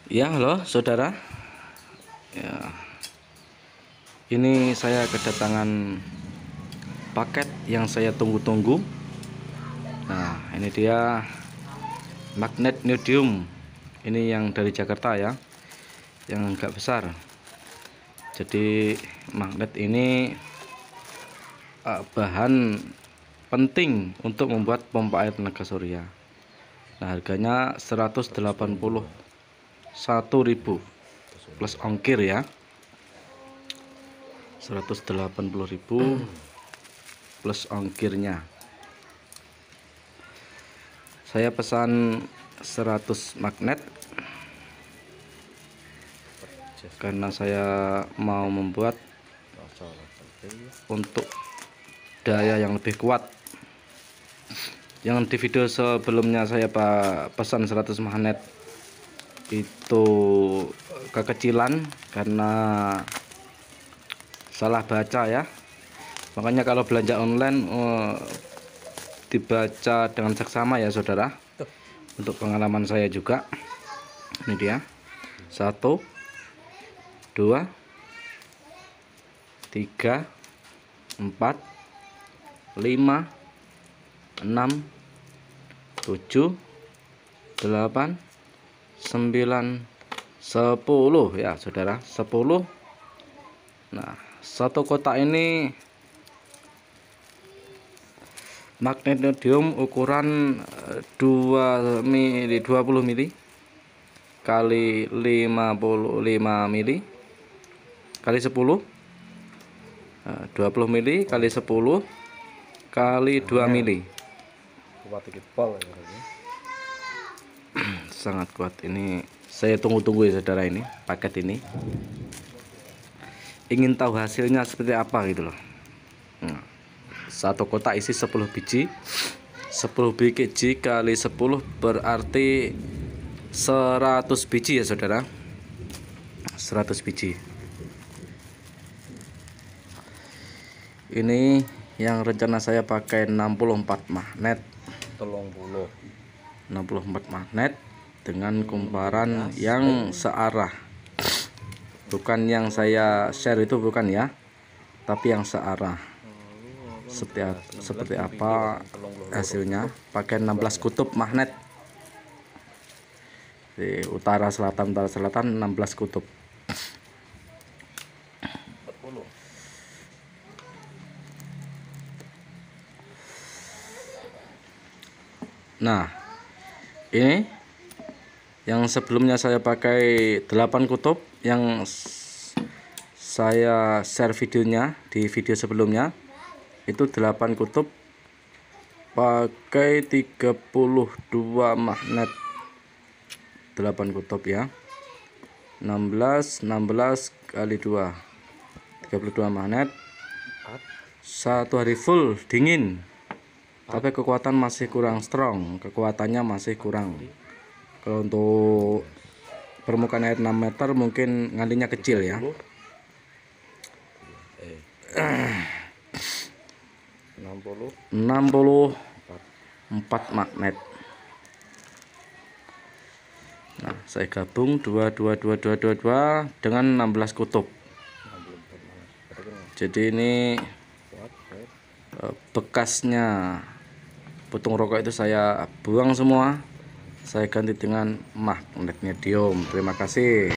Ya, halo saudara. Ya, ini saya kedatangan paket yang saya tunggu-tunggu. Nah, ini dia magnet neodymium. Ini yang dari Jakarta ya, yang agak besar. Jadi magnet ini bahan penting untuk membuat pompa air tenaga surya. Nah, harganya 181.000 plus ongkir ya. 180.000 plus ongkirnya. Saya pesan 100 magnet karena saya mau membuat untuk daya yang lebih kuat. Yang di video sebelumnya saya pesan 100 magnet itu kekecilan karena salah baca ya. Makanya kalau belanja online dibaca dengan seksama ya saudara. Untuk pengalaman saya juga. Ini dia. 1 2 3 4 5 6 7 8 9 10 ya saudara, 10. Nah, satu kotak ini magnet neodymium ukuran 20 mili kali 55 mili kali 10, 20 mili kali 10 kali 2 mili. Sangat kuat. Ini saya tunggu-tunggu ya saudara, ini paket ini. Ingin tahu hasilnya seperti apa gitu loh. Nah, satu kotak isi 10 biji. 10 biji kali 10 berarti 100 biji ya saudara. 100 biji. Ini yang rencana saya pakai 64 magnet. 64 magnet dengan kumparan yang searah. Bukan yang saya share itu, bukan ya, tapi yang searah. Seperti apa hasilnya? Pakai 16 kutub magnet. Di utara selatan 16 kutub. Nah, ini yang sebelumnya saya pakai 8 kutub, yang saya share videonya di video sebelumnya itu 8 kutub pakai 32 magnet. 8 kutub ya. 16 kali 2 32 magnet. Satu hari full dingin. Tapi kekuatan masih kurang strong, kekuatannya masih kurang. Kalau untuk permukaan air 6 meter mungkin ngalinya kecil ya. 64 magnet. Nah, saya gabung 2 dengan 16 kutub. Jadi ini bekasnya putung rokok itu saya buang semua. Saya ganti dengan magnet neodymium. Terima kasih.